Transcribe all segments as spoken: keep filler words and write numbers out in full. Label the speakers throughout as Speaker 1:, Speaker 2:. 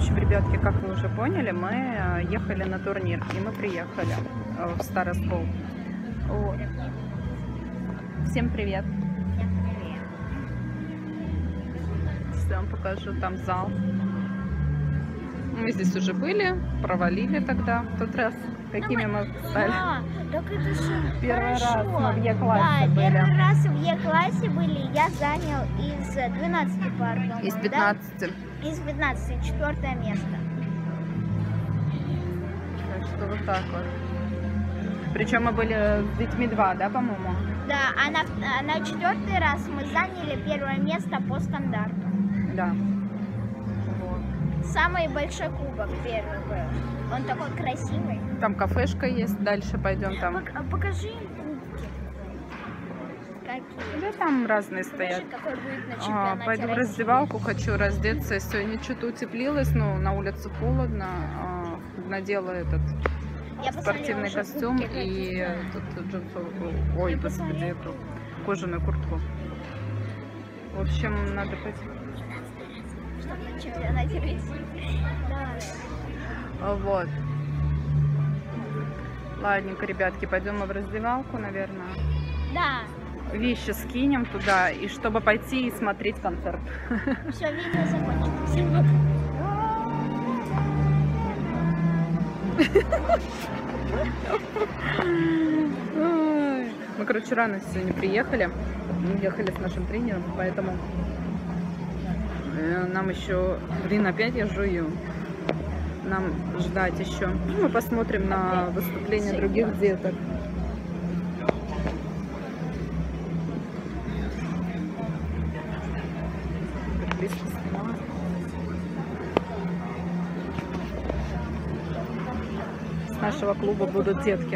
Speaker 1: общем, ребятки, как вы уже поняли, мы ехали на турнир, и мы приехали в Староскол. Всем привет! Сейчас я вам покажу, там зал. Мы здесь уже были, провалили тогда в тот раз. Какими мы стали?
Speaker 2: Да, так это же
Speaker 1: Первый
Speaker 2: хорошо.
Speaker 1: раз мы в Е-классе
Speaker 2: да,
Speaker 1: были.
Speaker 2: Первый раз в Е-классе были, я занял из двенадцати пар, по-моему,
Speaker 1: Из пятнадцати.
Speaker 2: Да? Из пятнадцати, четвертое место.
Speaker 1: Так что вот так вот. Причем мы были с детьми два, да, по-моему?
Speaker 2: Да, а на, а на четвертый раз мы заняли первое место по стандарту.
Speaker 1: Да.
Speaker 2: Самый большой кубок первый был. Он такой красивый.
Speaker 1: Там кафешка есть, дальше пойдем там.
Speaker 2: Пок- покажи им кубки. Какие?
Speaker 1: Да, там разные стоят.
Speaker 2: Какой будет на
Speaker 1: А,
Speaker 2: чемпионате
Speaker 1: пойду в
Speaker 2: России.
Speaker 1: раздевалку, хочу раздеться. Сегодня что-то утеплилось, но на улице холодно. А, надела этот
Speaker 2: Я
Speaker 1: спортивный
Speaker 2: посмотрела,
Speaker 1: костюм
Speaker 2: уже кубки
Speaker 1: и
Speaker 2: какие-то.
Speaker 1: тут джинсовую, ой,
Speaker 2: Я
Speaker 1: господи,
Speaker 2: посмотрела.
Speaker 1: эту кожаную куртку. В общем, надо пойти.
Speaker 2: Чтобы на чемпионате России. Да.
Speaker 1: Вот. Ладненько, ребятки, пойдем мы в раздевалку, наверное.
Speaker 2: Да.
Speaker 1: Вещи скинем туда, и чтобы пойти и смотреть концерт.
Speaker 2: Все, видео закончилось. Всем пока.
Speaker 1: Мы, короче, рано сегодня приехали. Мы ехали с нашим тренером, поэтому нам еще, блин, опять я жую. Нам ждать еще. Мы посмотрим на выступления других деток. С нашего клуба будут детки.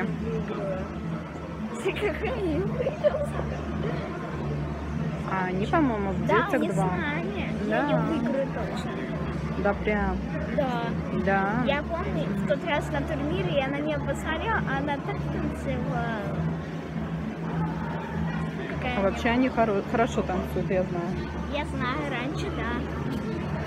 Speaker 1: А они, по-моему, в
Speaker 2: Да,
Speaker 1: детях
Speaker 2: они с
Speaker 1: два.
Speaker 2: нами.
Speaker 1: Да.
Speaker 2: Я не выиграю точно.
Speaker 1: Да, прям.
Speaker 2: Да.
Speaker 1: Да.
Speaker 2: Я помню, в тот раз на турнире я на нее посмотрела, а она так танцевала. Какая
Speaker 1: А вообще они хоро- хорошо танцуют, я знаю.
Speaker 2: Я знаю, раньше, да.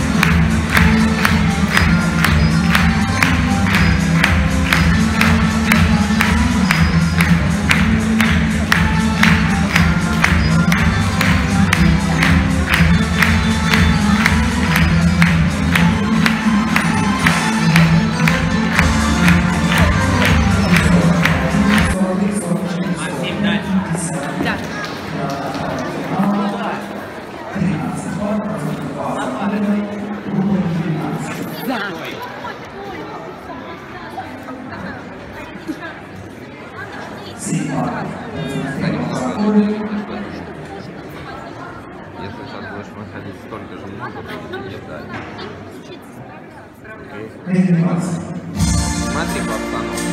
Speaker 3: Если сейчас будешь выходить столько же много, то будет дальше. Смотри по обстановке.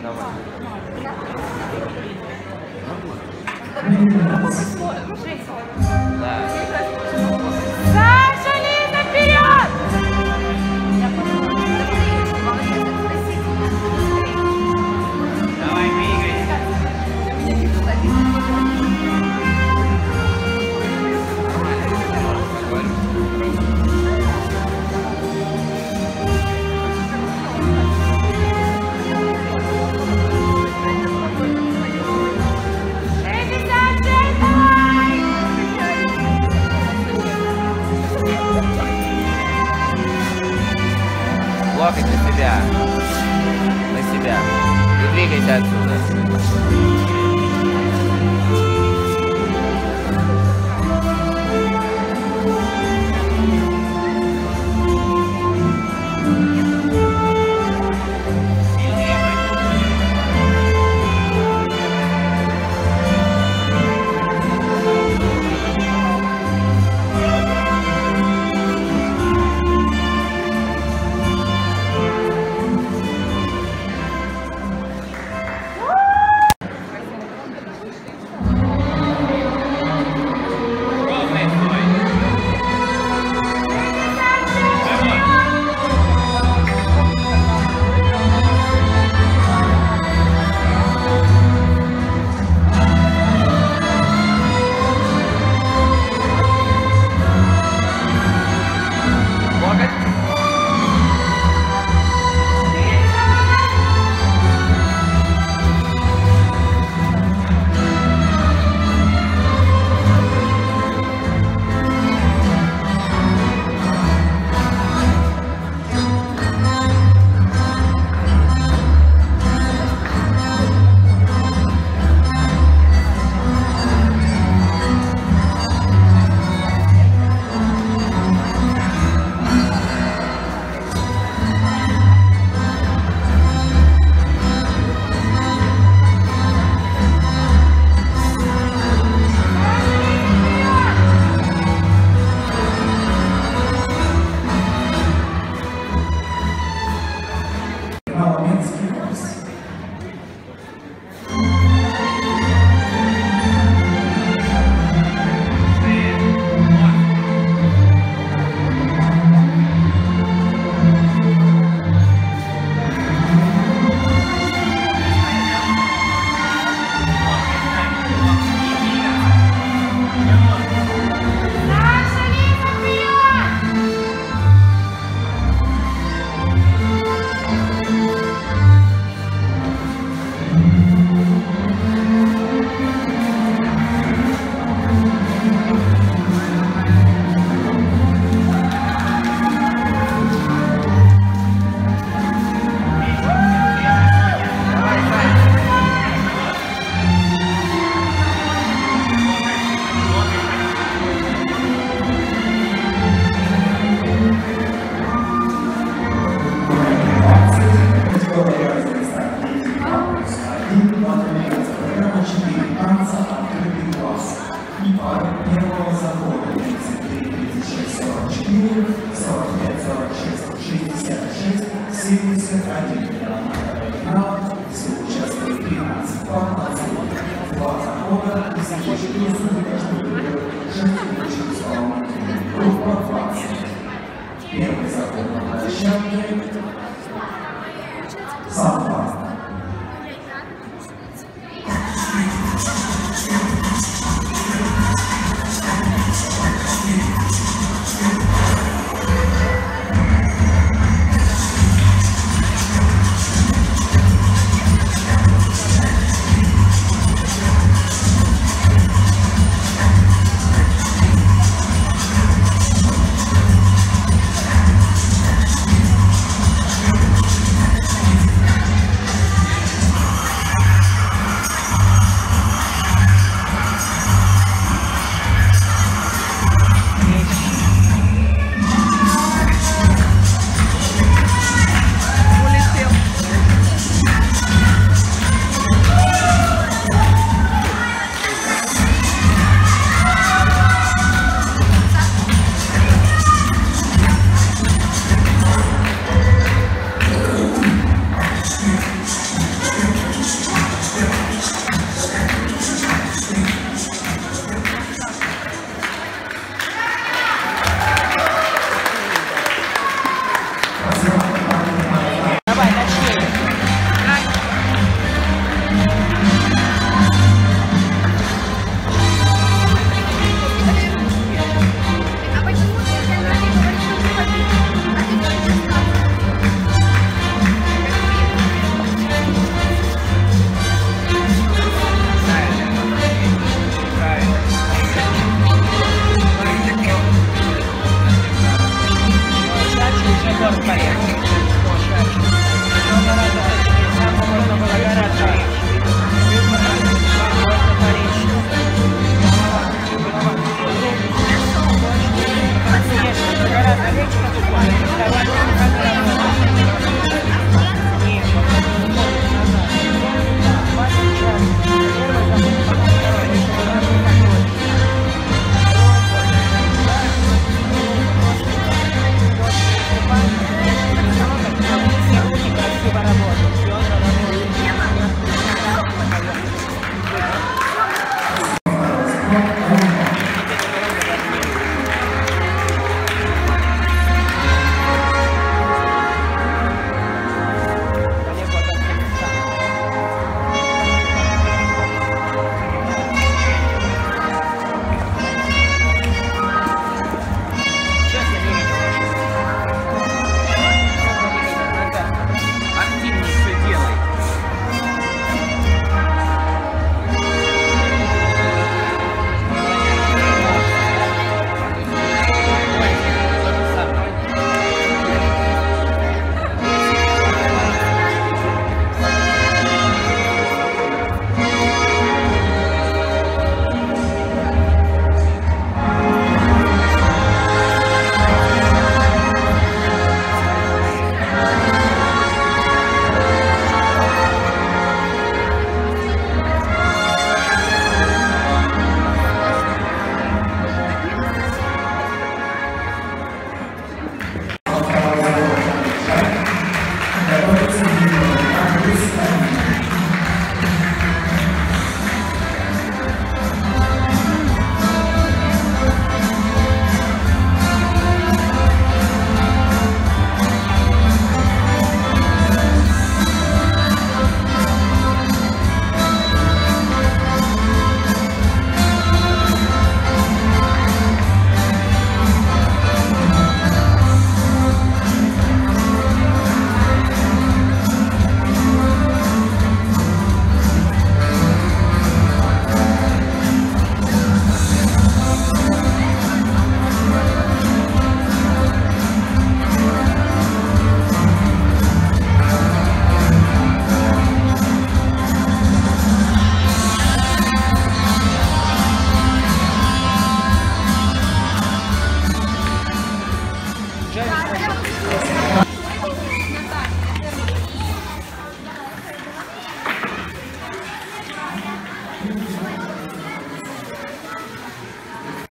Speaker 3: Да.
Speaker 1: Саша, Лиза, вперед!
Speaker 3: Давай, двигайся. Локоть на себя. На себя. И двигайся отсюда.
Speaker 4: Все участвуют в тринадцать, двадцать, два захода, и захочет